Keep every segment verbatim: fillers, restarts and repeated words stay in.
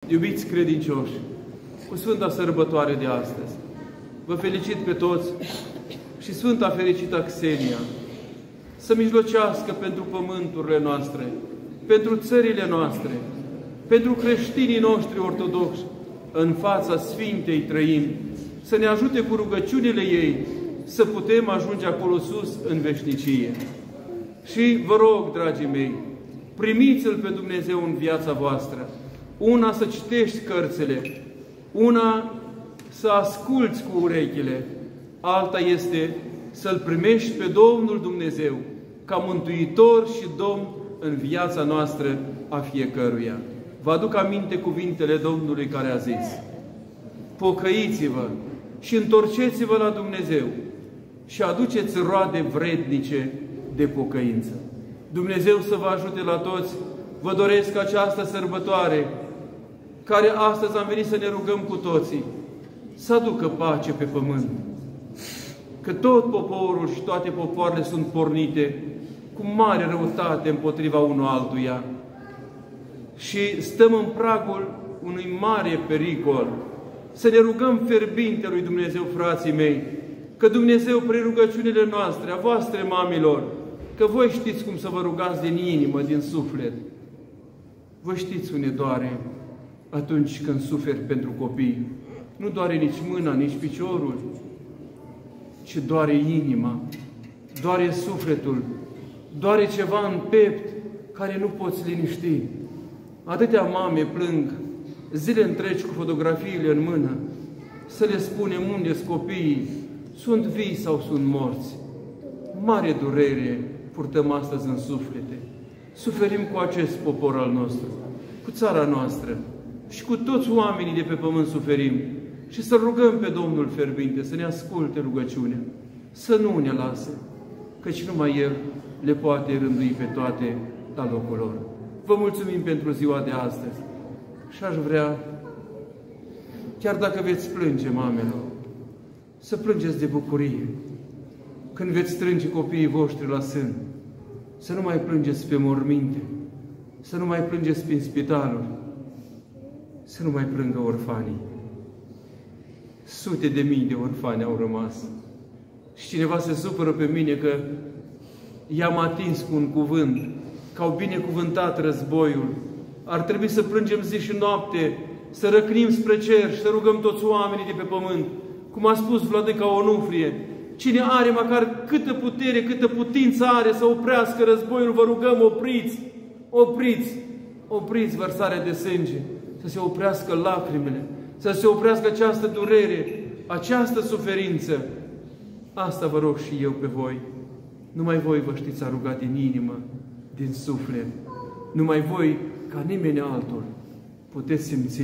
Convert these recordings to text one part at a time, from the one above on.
Iubiți credincioși, cu Sfânta Sărbătoare de astăzi, vă felicit pe toți și Sfânta Fericită Xenia să mijlocească pentru pământurile noastre, pentru țările noastre, pentru creștinii noștri ortodoxi, în fața Sfintei Trăimi, să ne ajute cu rugăciunile ei să putem ajunge acolo sus în veșnicie. Și vă rog, dragii mei, primiți-L pe Dumnezeu în viața voastră. Una să citești cărțile, una să asculți cu urechile, alta este să-L primești pe Domnul Dumnezeu ca Mântuitor și Domn în viața noastră a fiecăruia. Vă aduc aminte cuvintele Domnului care a zis: pocăiți-vă și întorceți-vă la Dumnezeu și aduceți roade vrednice de pocăință. Dumnezeu să vă ajute la toți. Vă doresc această sărbătoare, care astăzi am venit să ne rugăm cu toții, să aducă pace pe pământ. Că tot poporul și toate popoarele sunt pornite cu mare răutate împotriva unul altuia. Și stăm în pragul unui mare pericol. Să ne rugăm fierbinte lui Dumnezeu, frații mei, că Dumnezeu, prin rugăciunile noastre, a voastre, mamilor, că voi știți cum să vă rugați din inimă, din suflet. Voi știți unde doare atunci când suferi pentru copii. Nu doare nici mâna, nici piciorul, ci doare inima, doare sufletul, doare ceva în pept care nu poți liniști. Atâtea mame plâng zile întregi cu fotografiile în mână, să le spunem unde-s copiii, sunt vii sau sunt morți. Mare durere purtăm astăzi în suflete. Suferim cu acest popor al nostru, cu țara noastră și cu toți oamenii de pe pământ suferim. Și să rugăm pe Domnul fierbinte să ne asculte rugăciunea, să nu ne lase, căci numai El le poate rândui pe toate la locul lor. Vă mulțumim pentru ziua de astăzi și aș vrea, chiar dacă veți plânge, mamelor, să plângeți de bucurie. Când veți strânge copiii voștri la sân, să nu mai plângeți pe morminte, să nu mai plângeți prin spitaluri, să nu mai plângă orfanii. Sute de mii de orfani au rămas. Și cineva se supără pe mine că i-am atins cu un cuvânt, că au binecuvântat războiul. Ar trebui să plângem zi și noapte, să răcnim spre cer și să rugăm toți oamenii de pe pământ. Cum a spus Vladîca Onufrie, cine are măcar câtă putere, câtă putință are să oprească războiul, vă rugăm, opriți, opriți, opriți vărsarea de sânge, să se oprească lacrimile, să se oprească această durere, această suferință. Asta vă rog și eu pe voi. Numai voi vă știți a ruga din inimă, din suflet. Numai voi, ca nimeni altul, puteți simți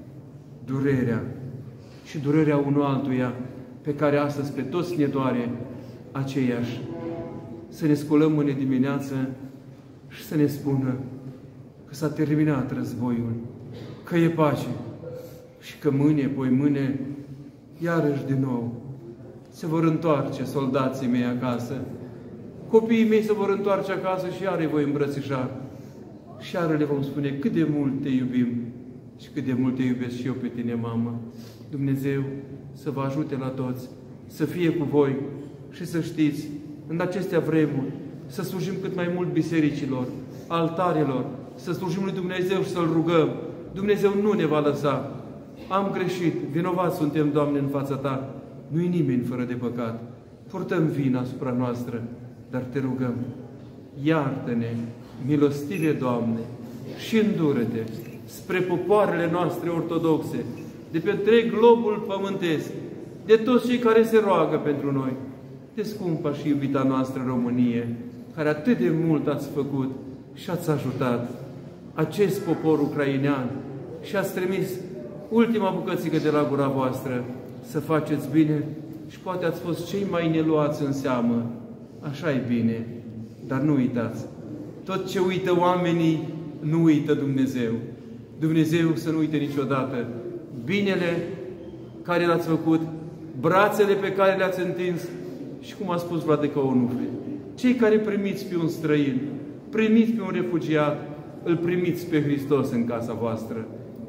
durerea și durerea unul altuia, pe care astăzi pe toți ne doare aceeași. Să ne sculăm mâine dimineață și să ne spună că s-a terminat războiul, că e pace și că mâine, poi mâine, iarăși din nou, se vor întoarce soldații mei acasă. Copiii mei se vor întoarce acasă și iară îi voi îmbrățișa. Și iară le vom spune cât de mult te iubim și cât de mult te iubesc și eu pe tine, mamă. Dumnezeu să vă ajute la toți, să fie cu voi și să știți, în acestea vremuri, să slujim cât mai mult bisericilor, altarelor, să slujim lui Dumnezeu și să-L rugăm. Dumnezeu nu ne va lăsa. Am greșit, vinovați suntem, Doamne, în fața Ta. Nu-i nimeni fără de păcat. Purtăm vina asupra noastră, dar Te rugăm, iartă-ne, milostive, Doamne, și îndură-Te spre popoarele noastre ortodoxe, de pe întreg globul pământesc, de toți cei care se roagă pentru noi, de scumpa și iubita noastră Românie, care atât de mult ați făcut și ați ajutat acest popor ucrainean și ați trimis ultima bucățică de la gura voastră să faceți bine și poate ați fost cei mai neluați în seamă. Așa e bine, dar nu uitați, tot ce uită oamenii, nu uită Dumnezeu. Dumnezeu să nu uite niciodată binele care l-ați făcut, brațele pe care le-ați întins și, cum a spus Vladîca Onufrie, cei care primiți pe un străin, primiți pe un refugiat, îl primiți pe Hristos în casa voastră.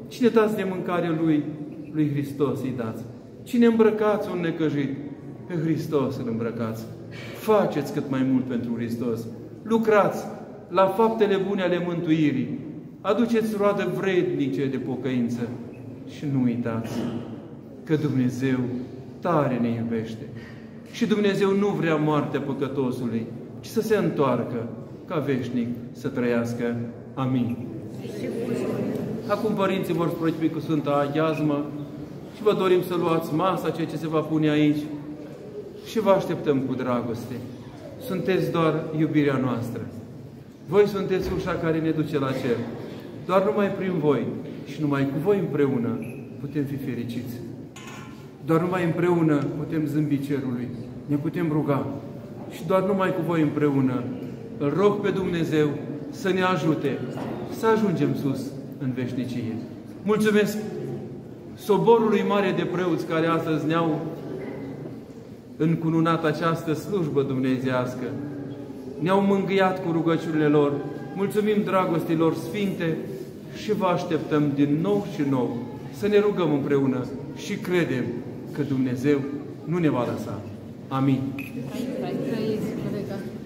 Cine dați de mâncare lui, lui Hristos îi dați. Cine îmbrăcați un necăjit, pe Hristos îl îmbrăcați. Faceți cât mai mult pentru Hristos. Lucrați la faptele bune ale mântuirii. Aduceți roadă vrednice de pocăință. Și nu uitați că Dumnezeu tare ne iubește. Și Dumnezeu nu vrea moartea păcătosului, ci să se întoarcă ca veșnic să trăiască. Amin. Acum părinții vor sprotipi cu Sfânta Aghiazmă și vă dorim să luați masa, ceea ce se va pune aici, și vă așteptăm cu dragoste. Sunteți doar iubirea noastră. Voi sunteți ușa care ne duce la cer. Doar numai prin voi și numai cu voi împreună putem fi fericiți. Doar numai împreună putem zâmbi cerului, ne putem ruga. Și doar numai cu voi împreună îl rog pe Dumnezeu să ne ajute să ajungem sus în veșnicie. Mulțumesc soborului mare de preoți care astăzi ne-au încununat această slujbă dumnezeiască. Ne-au mângâiat cu rugăciunile lor. Mulțumim dragostilor sfinte și vă așteptăm din nou și nou să ne rugăm împreună și credem că Dumnezeu nu ne va lăsa. Amin.